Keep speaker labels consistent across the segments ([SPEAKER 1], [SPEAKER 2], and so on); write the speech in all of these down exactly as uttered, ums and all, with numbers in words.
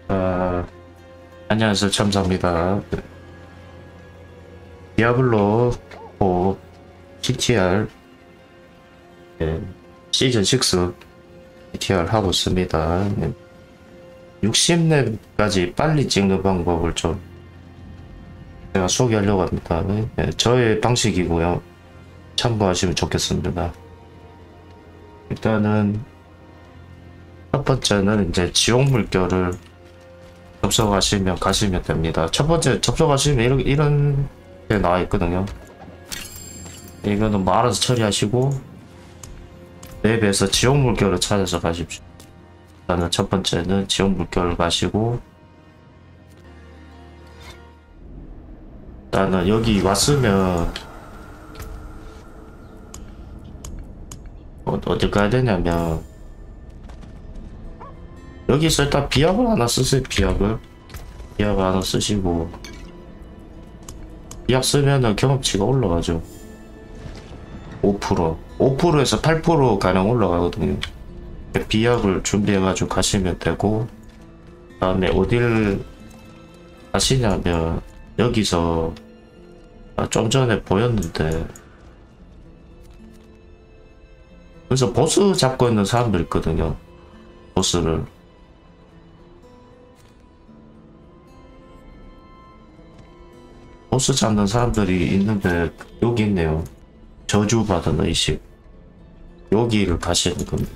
[SPEAKER 1] 아, 안녕하세요. 참사입니다. 디아블로 사 지티알 네, 시즌 육 지티알 하고 있습니다. 네, 육십 렙까지 빨리 찍는 방법을 좀 제가 소개하려고 합니다. 네, 저의 방식이고요. 참고하시면 좋겠습니다. 일단은 첫 번째는 이제 지옥 물결을 접속하시면 가시면 됩니다. 첫 번째 접속하시면 이런 이런 게 나와 있거든요. 이거는 뭐 알아서 처리하시고 맵에서 지옥 물결을 찾아서 가십시오. 일단은 첫 번째는 지옥 물결을 가시고, 일단은 여기 왔으면 어, 어디 가야 되냐면 여기서 일단 비약을 하나 쓰세요. 비약을 비약을 하나 쓰시고, 비약 쓰면은 경험치가 올라가죠. 오 퍼센트 오 퍼센트에서 팔 퍼센트 가량 올라가거든요. 비약을 준비해가지고 가시면 되고, 그 다음에 어딜 가시냐면 여기서 아, 좀 전에 보였는데 그래서 보스 잡고 있는 사람들 있거든요. 보스를 보스 잡는 사람들이 있는데 여기 있네요. 저주받은 의식. 여기를 가시는 겁니다.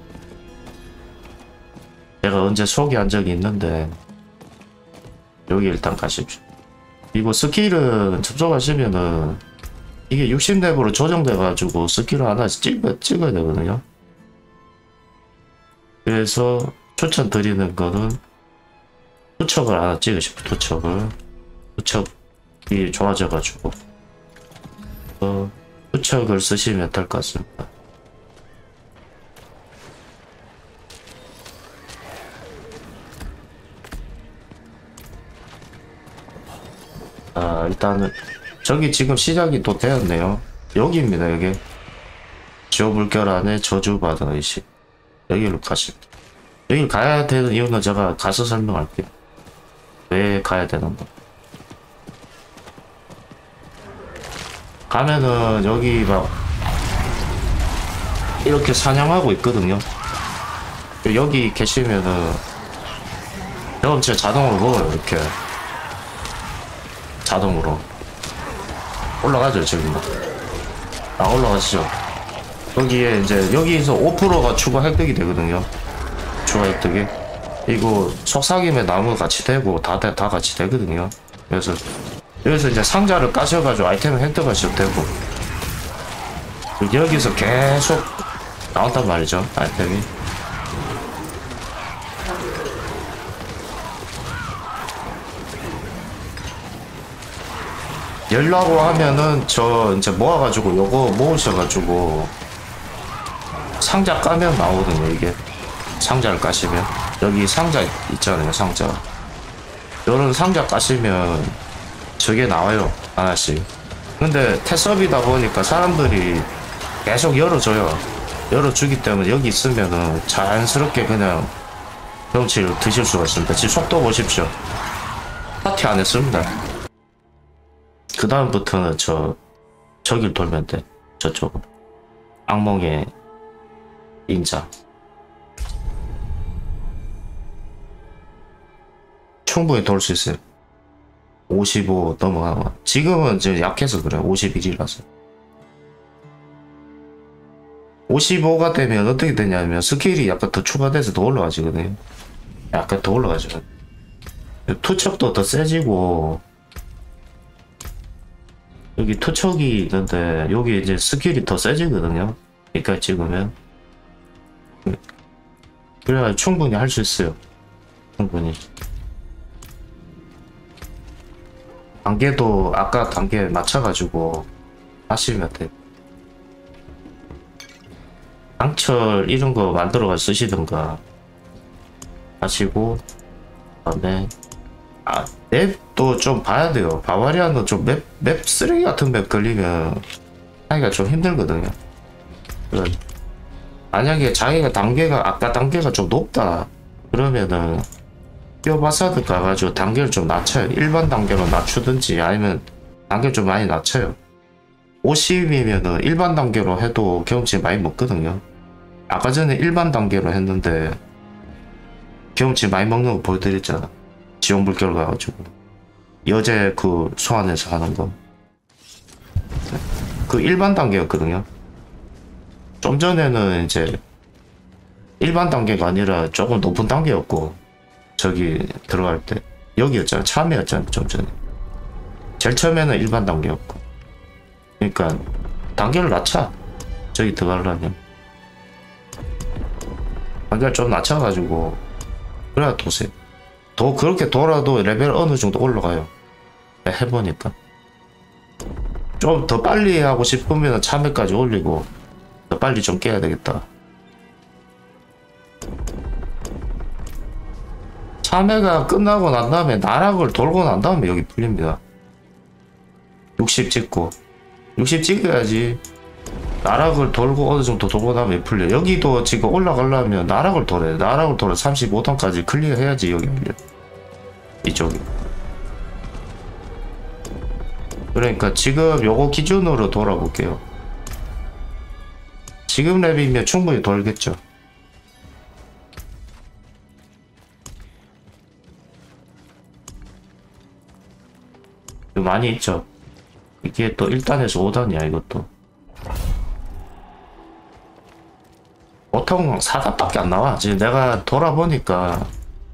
[SPEAKER 1] 제가 언제 소개한 적이 있는데 여기 일단 가십시오. 그리고 스킬은 접속하시면은 이게 육십 렙으로 조정돼 가지고 스킬을 하나씩 찍어, 찍어야 되거든요. 그래서 추천드리는 거는 투척을 하나 찍으십시오. 투척을 투척이 좋아져 가지고 어, 투척을 쓰시면 될 것 같습니다. 아, 일단은 저기 지금 시작이 또 되었네요. 여기입니다. 여기 지옥 물결 안에 저주받은 의식. 여기로 가십니다. 여기 가야 되는 이유는 제가 가서 설명할게요. 왜 가야 되는가. 가면은 여기 막 이렇게 사냥하고 있거든요. 여기 계시면은 경험치 자동으로 먹어요. 이렇게 자동으로 올라가죠. 지금 아 올라가시죠. 여기에 이제 여기서 오 퍼센트가 추가 획득이 되거든요. 추가 획득이 이거 속삭임에 나무 같이 되고 다, 다 같이 되거든요. 그래서 여기서 이제 상자를 까셔가지고 아이템을 획득하셔도 되고, 여기서 계속 나온단 말이죠. 아이템이. 열라고 하면은 저 이제 모아가지고 요거 모으셔가지고 상자 까면 나오거든요. 이게 상자를 까시면 여기 상자 있잖아요. 상자 요런 상자 까시면 저게 나와요. 하나씩. 근데 테스업이다 보니까 사람들이 계속 열어줘요. 열어주기 때문에 여기 있으면은 자연스럽게 그냥 경치를 드실 수가 있습니다. 지금 속도 보십시오. 파티 안 했습니다. 그 다음부터는 저 저길 돌면 돼. 저쪽으로 악몽의 인자. 충분히 돌 수 있어요. 오십오 넘어가면. 지금은 이제 약해서 그래요. 오십일이라서. 오십오가 되면 어떻게 되냐면 스킬이 약간 더 추가돼서 더 올라가지거든요. 약간 더 올라가죠. 투척도 더 세지고, 여기 투척이 있는데 여기 이제 스킬이 더 세지거든요. 여기까지 찍으면. 그래야 충분히 할 수 있어요. 충분히. 단계도 아까 단계 맞춰가지고 하시면 돼요. 강철 이런 거 만들어가 쓰시든가 하시고, 그 다음에 아 맵도 좀 봐야 돼요. 바바리아는 좀 맵, 맵 쓰레기 같은 맵 걸리면 하기가 좀 힘들거든요. 만약에 자기가 단계가 아까 단계가 좀 높다 그러면은 뼈바사드 가가지고 단계를 좀 낮춰요. 일반 단계로 낮추든지 아니면 단계를 좀 많이 낮춰요. 오십이면은 일반 단계로 해도 경험치 많이 먹거든요. 아까 전에 일반 단계로 했는데 경험치 많이 먹는 거 보여드렸잖아. 지옥 물결 가가지고 여제 그 소환해서 하는 거. 그 일반 단계였거든요. 좀 전에는 이제 일반 단계가 아니라 조금 높은 단계였고 저기 들어갈 때 여기였잖아. 참여였잖아. 좀 전에 제일 처음에는 일반 단계였고, 그러니까 단계를 낮춰. 저기 들어가려면 단계를 좀 낮춰가지고 그래야 도세. 더 그렇게 돌아도 레벨 어느 정도 올라가요. 해보니까 좀 더 빨리 하고 싶으면 참여까지 올리고 더 빨리 좀 깨야 되겠다. 참여가 끝나고 난 다음에 나락을 돌고 난 다음에 여기 풀립니다. 육십 찍고 육십 찍어야지 나락을 돌고 어느 정도 돌고 나면 풀려. 여기도 지금 올라가려면 나락을 돌아야 돼. 나락을 돌아 삼십오 단까지 클리어 해야지 여기 풀려. 이쪽이. 그러니까 지금 요거 기준으로 돌아볼게요. 지금 랩이면 충분히 돌겠죠. 많이 있죠. 이게 또 일 단에서 오 단이야 이것도. 보통 사 단밖에 안 나와. 지금 내가 돌아보니까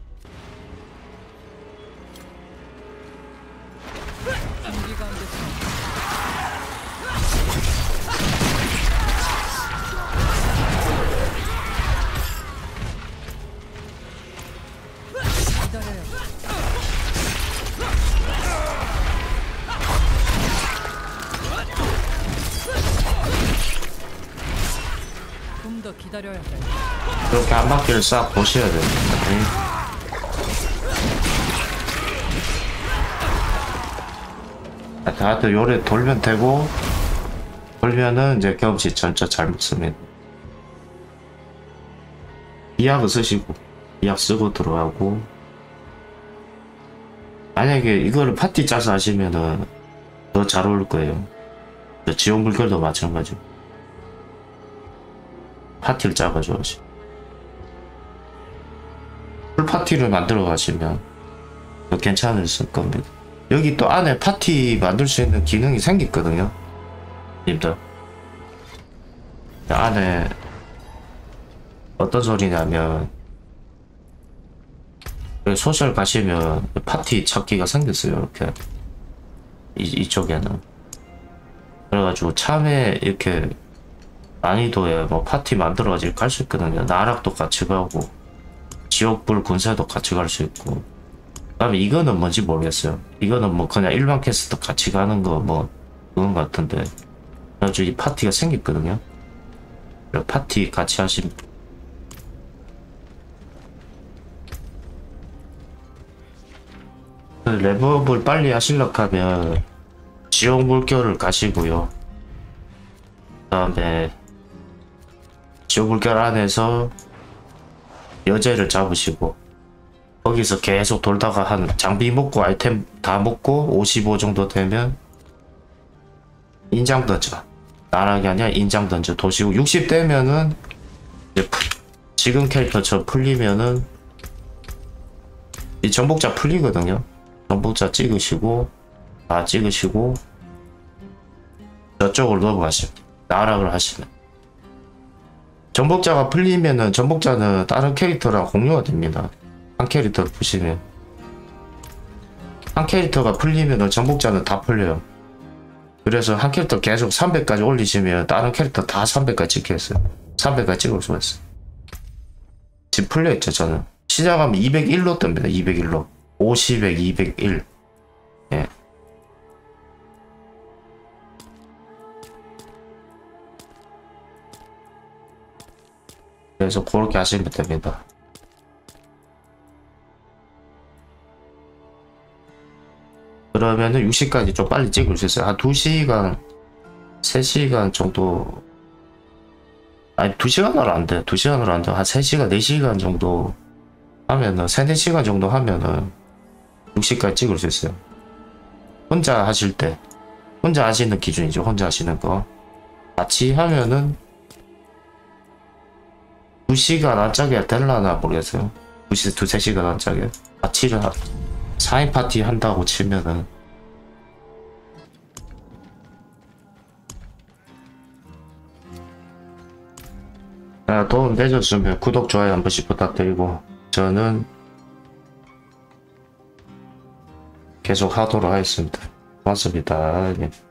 [SPEAKER 2] 기다려야 돼.
[SPEAKER 1] 그렇게 한 바퀴를 싹 보셔야 됩니다. 다들 요래 돌면 되고, 돌면은 이제 경험치 전체 잘 먹습니다. 이약을 쓰시고, 이약 쓰고 들어가고, 만약에 이거를 파티 짜서 하시면은 더 잘 어울릴 거예요. 지옥 물결도 마찬가지고. 파티를 짜가지고 하시. 풀파티를 만들어 가시면 더 괜찮으실 겁니다. 여기 또 안에 파티 만들 수 있는 기능이 생겼거든요. 님들. 안에 어떤 소리냐면 소셜 가시면 파티 찾기가 생겼어요. 이렇게 이, 이쪽에는. 그래가지고 참에 이렇게 난이도에 뭐 파티 만들어가지고 갈 수 있거든요. 나락도 같이 가고 지옥불 군사도 같이 갈 수 있고. 그 다음에 이거는 뭔지 모르겠어요. 이거는 뭐 그냥 일반 캐스트 같이 가는 거 뭐 그런 것 같은데, 그래가지고 이 파티가 생겼거든요. 파티 같이 하신 랩업을 빨리 하시려고 하면 지옥 물결을 가시고요. 그 다음에 지옥 물결 안에서 여제를 잡으시고 거기서 계속 돌다가 한 장비 먹고 아이템 다 먹고 오십오 정도 되면 인장 던져. 나락이 아니라 인장 던져 도시고, 육십 되면은 이제 지금 캐릭터처럼 풀리면은 이 정복자 풀리거든요. 정복자 찍으시고 다 찍으시고 저쪽으로 넘어가시면 나락을 하시면, 정복자가 풀리면은 정복자는 다른 캐릭터랑 공유가 됩니다. 한 캐릭터를 보시면 한 캐릭터가 풀리면은 정복자는 다 풀려요. 그래서 한 캐릭터 계속 삼백까지 올리시면 다른 캐릭터 다 삼백까지 찍혔어요. 삼백까지 찍을 수가 있어요. 지금 풀려있죠. 저는 시작하면 이백일로 뜹니다. 이백일로 오십, 이백일. 예. 그래서 그렇게 하시면 됩니다. 그러면은 육십까지 좀 빨리 찍을 수 있어요. 한 두 시간, 세 시간 정도. 아니, 두 시간으로 안 돼. 두 시간으로 안 돼. 한 세 시간, 네 시간 정도 하면은 세네 시간 정도 하면은 육십까지 찍을 수 있어요. 혼자 하실 때 혼자 하시는 기준이죠. 혼자 하시는 거 같이 하면은 두 시간 안짝에 될라나 모르겠어요. 두 시, 두세 시간 안짝에 같이를 하, 사 인 파티 한다고 치면은 아, 도움 되셨으면 구독, 좋아요 한 번씩 부탁드리고 저는 계속 하도록 하겠습니다. 고맙습니다. 예.